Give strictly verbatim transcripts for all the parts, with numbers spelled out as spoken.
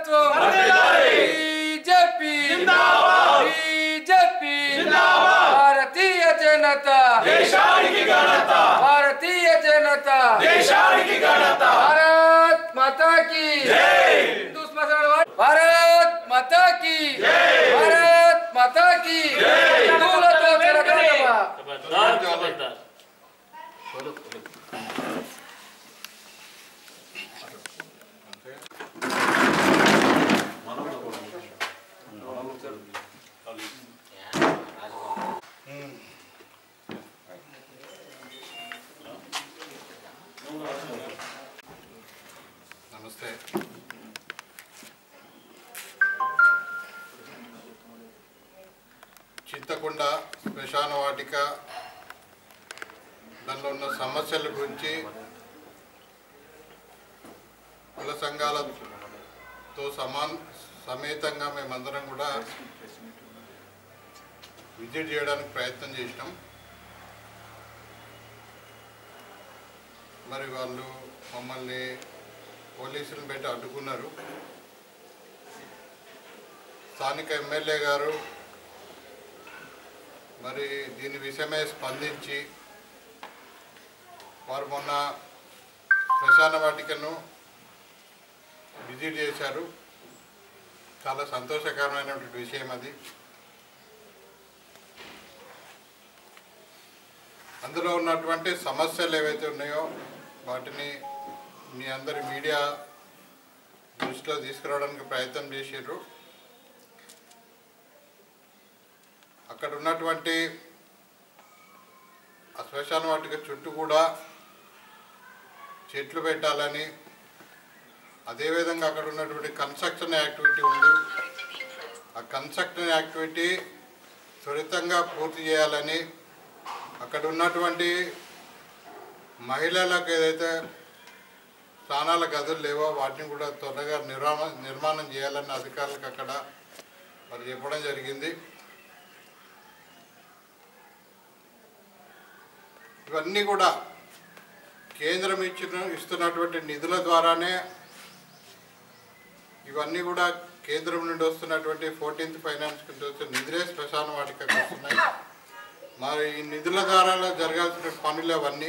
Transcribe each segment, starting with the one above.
నాయకత్వం బీజేపీ జిందాబాద్ బీజేపీ జిందాబాద్ భారతీయ జనతా దేశానికి ఘనత భారతీయ జనతా దేశానికి ఘనత భారత్ మాతా की जय हिंदू स्मशान वाट भारत माता की जय भारत माता की जय हिंदुलतो जरगदवा खबरदार खबरदार नमस्ते చింతకొండ శ్మశాన వాటిక దానిలో ఉన్న సమస్యల గురించి కుల సంఘాలతో సమాన సమేతంగా మేమందరం కూడా విజిట్ చేయడానికి ప్రయత్నం చేసినాం. మరి వాళ్ళు మమ్మల్ని పోలీసులను పెట్టి అడ్డుకున్నారు. స్థానిక ఎమ్మెల్యే గారు మరి దీని విషయమై స్పందించి వారు మొన్న శ్మశాన వాటికను విజిట్ చేశారు. చాలా సంతోషకరమైనటువంటి విషయం అది. అందులో ఉన్నటువంటి సమస్యలు ఏవైతే ఉన్నాయో వాటిని మీ అందరి మీడియా దృష్టిలో తీసుకురావడానికి ప్రయత్నం చేశారు. అక్కడ ఉన్నటువంటి ఆ శ్మశాన వాటిక చుట్టూ కూడా చెట్లు పెట్టాలని, అదేవిధంగా అక్కడ ఉన్నటువంటి కన్స్ట్రక్షన్ యాక్టివిటీ ఉంది, ఆ కన్స్ట్రక్షన్ యాక్టివిటీ త్వరితంగా పూర్తి చేయాలని, అక్కడ ఉన్నటువంటి మహిళలకు ఏదైతే స్నానాల గదులు లేవో వాటిని కూడా త్వరగా నిర్మాణ నిర్మాణం చేయాలని అధికారులకు అక్కడ మరి చెప్పడం జరిగింది. ఇవన్నీ కూడా కేంద్రం ఇచ్చిన ఇస్తున్నటువంటి నిధుల ద్వారానే ఇవన్నీ కూడా కేంద్రం నుండి వస్తున్నటువంటి ఫోర్టీన్త్ ఫైనాన్స్ కింద వచ్చే నిధులే శ్మశాన వాటికకు వస్తున్నాయి. మరి ఈ నిధుల ద్వారా జరగాల్సిన పనులు అవన్నీ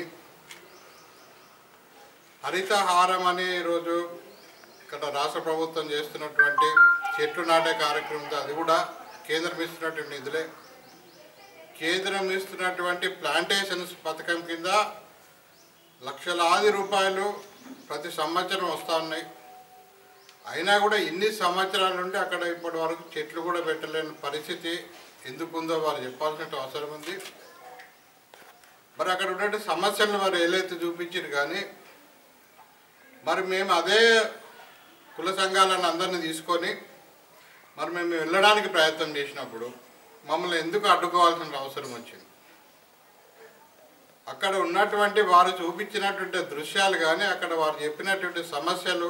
హరితహారం అనే ఈరోజు ఇక్కడ రాష్ట్ర ప్రభుత్వం చేస్తున్నటువంటి చెట్లు నాటే కార్యక్రమంతో అది కూడా కేంద్రం ఇస్తున్నటువంటి నిధులే. కేంద్రం ఇస్తున్నటువంటి ప్లాంటేషన్స్ పథకం కింద లక్షలాది రూపాయలు ప్రతి సంవత్సరం వస్తూ ఉన్నాయి. అయినా కూడా ఇన్ని సంవత్సరాల నుండి అక్కడ ఇప్పటి వరకు చెట్లు కూడా పెట్టలేని పరిస్థితి ఎందుకుందో వారు చెప్పాల్సిన అవసరం ఉంది. మరి అక్కడ ఉన్నటువంటి సమస్యలను వారు ఏదైతే చూపించారు కానీ మరి మేము అదే కుల సంఘాలను అందరినీ తీసుకొని మరి మేము వెళ్ళడానికి ప్రయత్నం చేసినప్పుడు మమ్మల్ని ఎందుకు అడ్డుకోవాల్సిన అవసరం వచ్చింది? అక్కడ ఉన్నటువంటి వారు చూపించినటువంటి దృశ్యాలు కానీ అక్కడ వారు చెప్పినటువంటి సమస్యలు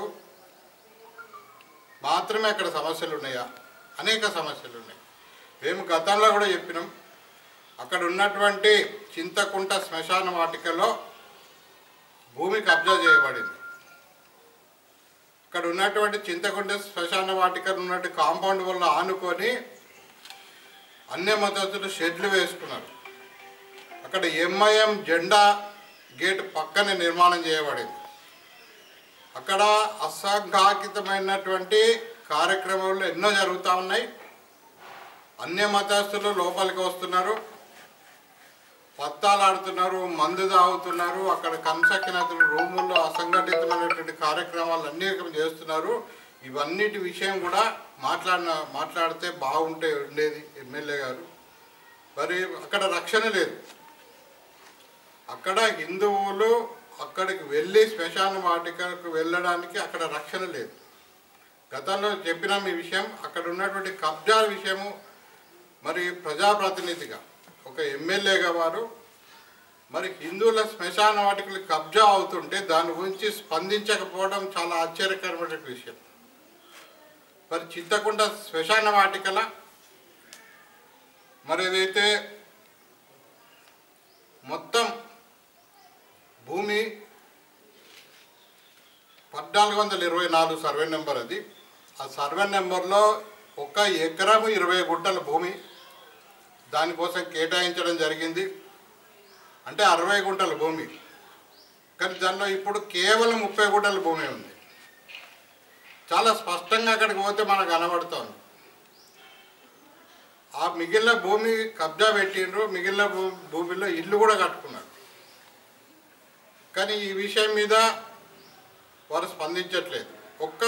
మాత్రమే అక్కడ సమస్యలు ఉన్నాయా? అనేక సమస్యలు ఉన్నాయి. మేము గతంలో కూడా చెప్పినాం, అక్కడ ఉన్నటువంటి చింతకుంట శ్మశాన వాటికలో భూమి కబ్జా చేయబడింది. అక్కడ ఉన్నటువంటి చింతకుంట శ్మశాన వాటిక ఉన్నటువంటి కాంపౌండ్ వల్ల ఆనుకొని అన్య మతస్థులు షెడ్లు వేసుకున్నారు. అక్కడ ఎంఐఎం జెండా గేట్ పక్కనే నిర్మాణం చేయబడింది. అక్కడ అసంఘాకితమైనటువంటి కార్యక్రమాలు ఎన్నో జరుగుతూ ఉన్నాయి. అన్య మతస్థులు లోపలికి వస్తున్నారు, పత్తాలు ఆడుతున్నారు, మందు తాగుతున్నారు, అక్కడ కన్సక్కినతులు రూముల్లో అసంఘటితమైనటువంటి కార్యక్రమాలు అన్నీ చేస్తున్నారు. ఇవన్నిటి విషయం కూడా మాట్లాడిన మాట్లాడితే బాగుంటే ఉండేది ఎమ్మెల్యే గారు. మరి అక్కడ రక్షణ లేదు. అక్కడ హిందువులు అక్కడికి వెళ్ళి శ్మశాన వాటికకు వెళ్ళడానికి అక్కడ రక్షణ లేదు. గతంలో చెప్పినాం ఈ విషయం. అక్కడ ఉన్నటువంటి కబ్జా విషయము మరి ప్రజాప్రతినిధిగా ఒక ఎమ్మెల్యేగా వారు మరి హిందువుల శ్మశాన వాటికలు కబ్జా అవుతుంటే దాని గురించి స్పందించకపోవడం చాలా ఆశ్చర్యకరమైన విషయం. మరి చింతకుంట శ్మశాన వాటికల మరి ఏదైతే మొత్తం భూమి పద్నాలుగు వందల ఇరవై నాలుగు సర్వే నెంబర్ అది. ఆ సర్వే నెంబర్లో ఒక ఎకరము ఇరవై గుంటల భూమి దానికోసం కేటాయించడం జరిగింది. అంటే అరవై గుంటల భూమి, కానీ దానిలో ఇప్పుడు కేవలం ముప్పై గుంటల భూమి ఉంది. చాలా స్పష్టంగా అక్కడికి పోతే మనకు కనబడుతోంది. ఆ మిగిలిన భూమి కబ్జా పెట్టిండ్రు, మిగిలిన భూ భూమిలో ఇల్లు కూడా కట్టుకున్నారు. కానీ ఈ విషయం మీద వారు స్పందించట్లేదు. ఒక్క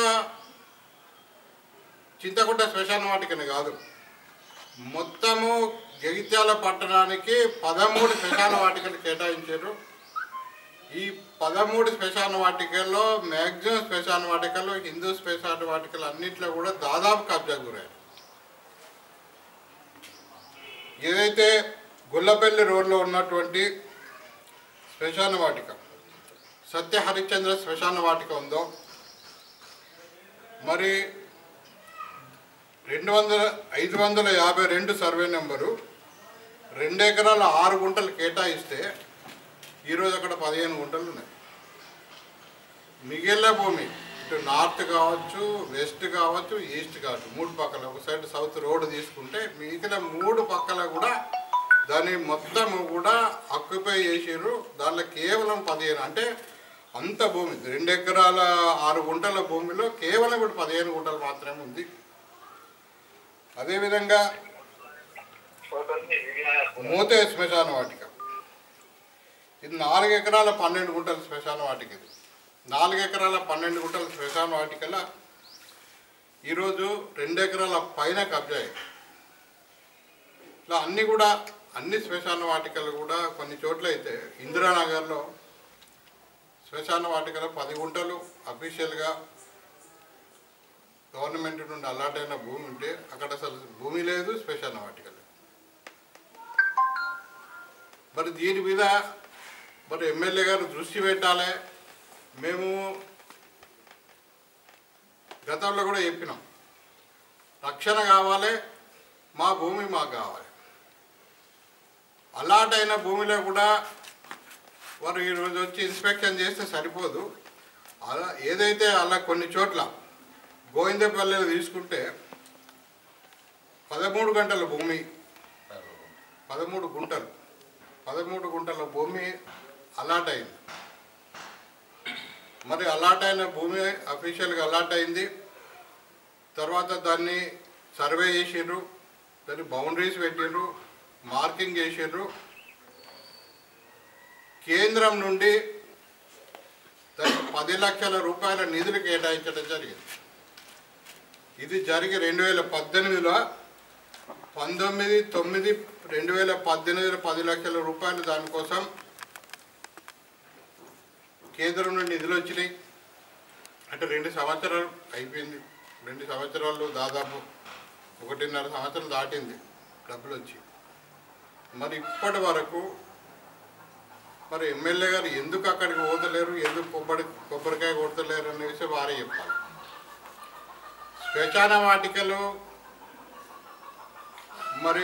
చింతకుంట శ్మశాన వాటికని కాదు, మొత్తము జగిత్యాల పట్టణానికి పదమూడు శ్మశాన వాటికలు కేటాయించారు. ఈ పదమూడు శ్మశాన వాటికల్లో మ్యాక్సిమం శ్మశాన వాటికలు, హిందూ శ్మశాన వాటికలు అన్నింటిలో కూడా దాదాపు కబ్జా గురయ్యారు. ఏదైతే గుల్లపల్లి రోడ్లో ఉన్నటువంటి శ్మశాన వాటిక, సత్య హరిశ్చంద్ర శ్మశాన వాటిక ఉందో, మరి రెండు వందల ఐదు వందల యాభై రెండు సర్వే నెంబరు రెండు ఎకరాల ఆరు గుంటలు కేటాయిస్తే ఈరోజు అక్కడ పదిహేను గుంటలు ఉన్నాయి. మిగిలిన భూమి ఇటు నార్త్ కావచ్చు, వెస్ట్ కావచ్చు, ఈస్ట్ కావచ్చు, మూడు పక్కల ఒక సైడ్ సౌత్ రోడ్ తీసుకుంటే మిగిలిన మూడు పక్కల కూడా దాన్ని మొత్తం కూడా ఆక్యుపై చేసారు. దాంట్లో కేవలం పదిహేను, అంటే అంత భూమి రెండు ఎకరాల ఆరు గుంటల భూమిలో కేవలం ఇప్పుడు పదిహేను గుంటలు మాత్రమే ఉంది. అదేవిధంగా మోతే శ్మశాన వాటిక, ఇది నాలుగు ఎకరాల పన్నెండు గుంటల శ్మశాన వాటిక. ఇది నాలుగు ఎకరాల పన్నెండు గుంటల శ్మశాన వాటికల ఈరోజు రెండు ఎకరాల పైన కబ్జా. ఇట్లా అన్నీ కూడా అన్ని శ్మశాన వాటికలు కూడా కొన్ని చోట్ల అయితే ఇందిరానగర్లో శ్మశాన వాటికలో పది గుంటలు అఫీషియల్గా గవర్నమెంట్ నుండి అలాట్ అయిన భూమి ఉంటే అక్కడ అసలు భూమి లేదు, శ్మశాన వాటికలు. మరి దీని మీద మరి ఎమ్మెల్యే గారు దృష్టి పెట్టాలి. మేము గతంలో కూడా చెప్పినాం, రక్షణ కావాలి, మా భూమి మాకు కావాలి. అలాట్ అయిన భూమిలో కూడా వారు ఈరోజు వచ్చి ఇన్స్పెక్షన్ చేస్తే సరిపోదు. అలా ఏదైతే అలా కొన్ని చోట్ల గోవిందపల్లిలో తీసుకుంటే పదమూడు గంటల భూమి, పదమూడు గుంటలు పదమూడు గుంటల భూమి అలాట్ అయింది. మరి అలాట్ అయిన భూమి అఫీషియల్గా అలాట్ అయింది. తర్వాత దాన్ని సర్వే చేసిండ్రు, దాన్ని బౌండరీస్ పెట్టిండ్రు, మార్కింగ్ చేసిండ్రు. కేంద్రం నుండి దానికి పది లక్షల రూపాయల నిధులు కేటాయించడం జరిగింది. ఇది జరిగి రెండు వేల పద్దెనిమిదిలో పంతొమ్మిది తొమ్మిది రెండు వేల పద్దెనిమిదిలో పది లక్షల రూపాయలు దానికోసం కేంద్రం నుండి నిధులు వచ్చినాయి. అంటే రెండు సంవత్సరాలు అయిపోయింది. రెండు సంవత్సరాలు దాదాపు ఒకటిన్నర సంవత్సరం దాటింది డబ్బులు వచ్చి. మరి ఇప్పటి వరకు మరి ఎమ్మెల్యే గారు ఎందుకు అక్కడికి పోతలేరు, ఎందుకు కొబ్బరి కొబ్బరికాయ కొడతలేరు అనే విషయం వారే చెప్పాలి. శ్మశాన వాటికలు మరి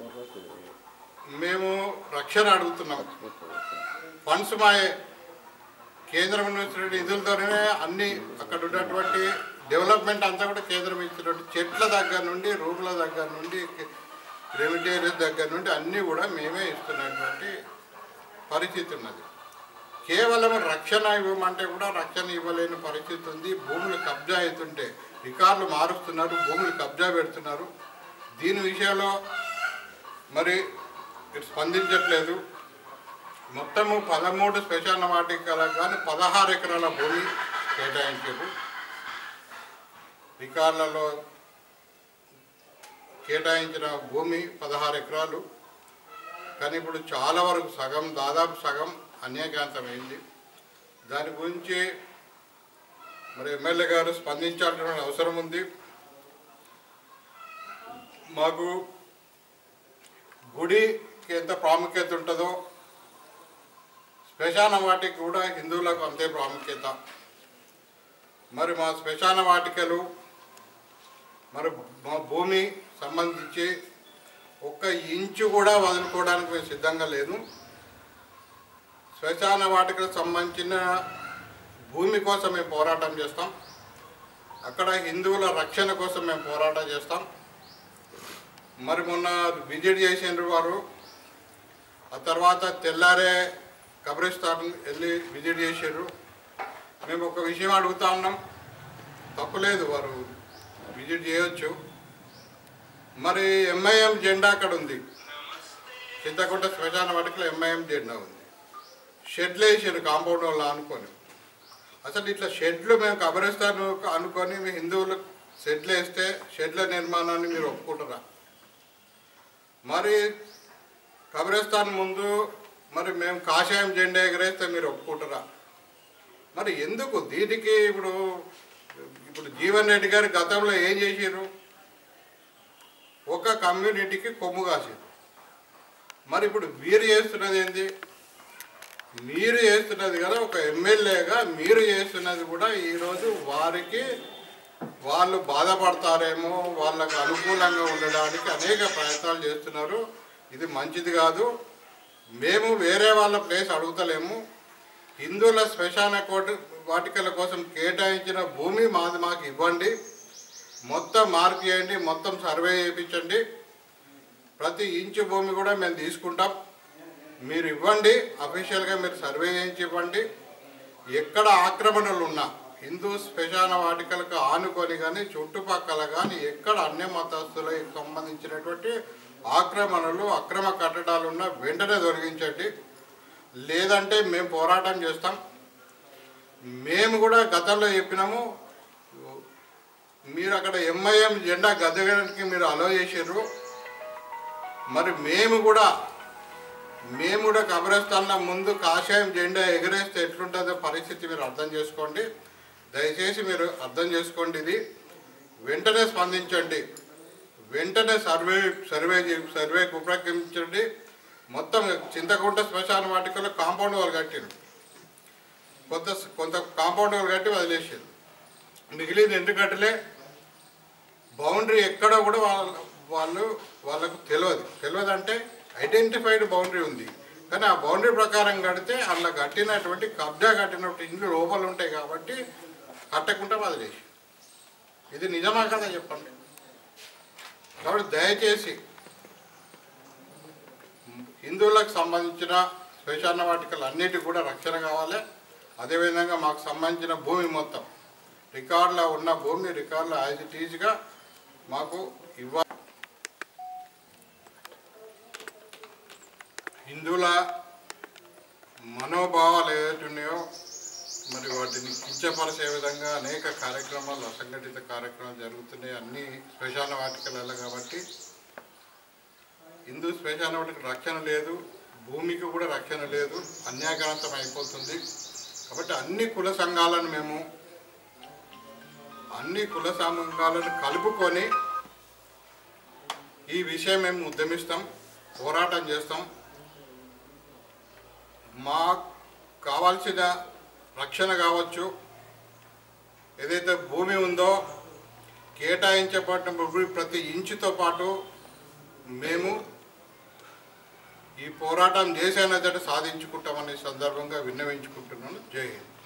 మేము రక్షణ అడుగుతున్నాం. ఫండ్స్ మా కేంద్రం ఇచ్చినటువంటి నిధులతోనే అన్ని అక్కడ ఉన్నటువంటి డెవలప్మెంట్ అంతా కూడా కేంద్రం ఇచ్చినటువంటి చెట్ల దగ్గర నుండి, రూమ్ల దగ్గర నుండి, రెమిటేరియస్ దగ్గర నుండి అన్నీ కూడా మేమే ఇస్తున్నటువంటి పరిస్థితి ఉన్నది. కేవలం రక్షణ ఇవ్వమంటే కూడా రక్షణ ఇవ్వలేని పరిస్థితి ఉంది. భూములు కబ్జా అవుతుంటే రికార్డులు మారుస్తున్నారు, భూములు కబ్జా పెడుతున్నారు. దీని విషయంలో మరి స్పందించట్లేదు. మొత్తము పదమూడు శ్మశాన వాటికలకు కానీ పదహారు ఎకరాల భూమి కేటాయించారు. రికార్డులలో కేటాయించిన భూమి పదహారు ఎకరాలు, కానీ ఇప్పుడు చాలా వరకు సగం, దాదాపు సగం అన్యాయకాంతమైంది. దాని గురించి మరి ఎమ్మెల్యే గారు స్పందించాల్సిన అవసరం ఉంది. మాకు గుడికి ఎంత ప్రాముఖ్యత ఉంటుందో శ్మశాన వాటికి కూడా హిందువులకు అంతే ప్రాముఖ్యత. మరి మా శ్మశాన వాటికలు మరి మా భూమి సంబంధించి ఒక్క ఇంచు కూడా వదులుకోవడానికి మేము సిద్ధంగా లేదు. శ్మశాన వాటికలకు సంబంధించిన భూమి కోసం మేము పోరాటం చేస్తాం. అక్కడ హిందువుల రక్షణ కోసం మేము పోరాటం చేస్తాం. మరి మొన్న విజిట్ చేసిండ్రు వారు, ఆ తర్వాత తెల్లారే కబ్రిస్తాన్ వెళ్ళి విజిట్ చేసారు. మేము ఒక విషయం అడుగుతా ఉన్నాం, తప్పులేదు వారు విజిట్ చేయొచ్చు. మరి ఎంఐఎం జెండా అక్కడ ఉంది, చింతకుంట శ్మశాన వాటికలో ఎంఐఎం జెండా ఉంది. షెడ్లు వేసారు కాంపౌండ్ వాళ్ళు అనుకొని. అసలు ఇట్లా షెడ్లు మేము కబ్రిస్తాన్ అనుకొని మీ హిందువులు షెడ్లు వేస్తే షెడ్ల నిర్మాణాన్ని మీరు ఒప్పుకుంటారా? మరి కబ్రిస్తాన్ ముందు మరి మేము కాషాయం జెండా ఎగరేస్తే మీరు ఒప్పుకుంటారా? మరి ఎందుకు దీనికి? ఇప్పుడు ఇప్పుడు జీవన్ రెడ్డి గారు గతంలో ఏం చేసారు? ఒక కమ్యూనిటీకి కొమ్ము కాసారు. మరి ఇప్పుడు మీరు చేస్తున్నది ఏంటి? మీరు చేస్తున్నది కదా, ఒక ఎమ్మెల్యేగా మీరు చేస్తున్నది కూడా ఈరోజు వారికి వాళ్ళు బాధపడతారేమో, వాళ్ళకు అనుకూలంగా ఉండడానికి అనేక ప్రయత్నాలు చేస్తున్నారు. ఇది మంచిది కాదు. మేము వేరే వాళ్ళ ప్లేస్ అడుగుతలేము. హిందువుల శ్మశాన కోట వాటికల కోసం కేటాయించిన భూమి మాది మాకు ఇవ్వండి, మొత్తం మార్క్ చేయండి, మొత్తం సర్వే చేయించండి, ప్రతి ఇంచు భూమి కూడా మేము తీసుకుంటాం. మీరు ఇవ్వండి, అఫీషియల్గా మీరు సర్వే చేయించి ఇవ్వండి. ఎక్కడ ఆక్రమణలు ఉన్నా హిందూ శ్మశాన వాటికలకు ఆనుకొని కానీ చుట్టుపక్కల కానీ ఎక్కడ అన్య మతస్థులకు సంబంధించినటువంటి ఆక్రమణలు అక్రమ కట్టడాలు ఉన్నా వెంటనే తొలగించండి, లేదంటే మేము పోరాటం చేస్తాం. మేము కూడా గతంలో చెప్పినాము, మీరు అక్కడ ఎంఐఎం జెండా గద్దెగడానికి మీరు అలో చేసారు. మరి మేము కూడా మేము కూడా కబ్రస్థాన్ల ముందు కాషాయం జెండా ఎగరేస్తే ఎట్లుంటుందో పరిస్థితి మీరు అర్థం చేసుకోండి. దయచేసి మీరు అర్థం చేసుకోండి. ఇది వెంటనే స్పందించండి, వెంటనే సర్వే సర్వే సర్వేకి ఉపక్రమించండి. మొత్తం చింతకుంట శ్మశాన వాటికలో కాంపౌండ్ వాళ్ళు కట్టారు, కొంత కొంత కాంపౌండ్ వాళ్ళు కట్టి వదిలేసారు. మిగిలింది ఎందుకు కట్టలే? బౌండరీ ఎక్కడ కూడా వాళ్ళ వాళ్ళు వాళ్ళకు తెలియదు. తెలియదు అంటే ఐడెంటిఫైడ్ బౌండరీ ఉంది, కానీ ఆ బౌండరీ ప్రకారం కడితే అలా కట్టినటువంటి కబ్జా కట్టినటువంటి ఇండ్లు లోపలు ఉంటాయి కాబట్టి కట్టకుండా వదిలేసి. ఇది నిజమా కదా చెప్పండి? కాబట్టి దయచేసి హిందువులకు సంబంధించిన శ్మశాన వాటికలు అన్నిటికీ కూడా రక్షణ కావాలి. అదేవిధంగా మాకు సంబంధించిన భూమి మొత్తం రికార్డులో ఉన్న భూమి రికార్డులో యాజ్ ఇట్ ఈజ్గా మాకు ఇవ్వాలి. హిందువుల మనోభావాలు ఏదైతే ఉన్నాయో మరి వాటిని కించపరిచే విధంగా అనేక కార్యక్రమాలు, అసంఘటిత కార్యక్రమాలు జరుగుతున్నాయి అన్ని శ్మశాన వాటికలలో. కాబట్టి హిందూ శ్మశాన వాటికి రక్షణ లేదు, భూమికి కూడా రక్షణ లేదు, అన్యాయకాంతం అయిపోతుంది. కాబట్టి అన్ని కుల సంఘాలను మేము అన్ని కుల సంఘాలను కలుపుకొని ఈ విషయం మేము ఉద్యమిస్తాం, పోరాటం చేస్తాం. మాకు కావాల్సిన రక్షణ కావచ్చు, ఏదైతే భూమి ఉందో కేటాయించబడిన భూమి ప్రతి ఇంచుతో పాటు మేము ఈ పోరాటం చేసేనది సాధించుకుంటామనే సందర్భంగా విన్నవించుకుంటున్నాను. జై హింద్.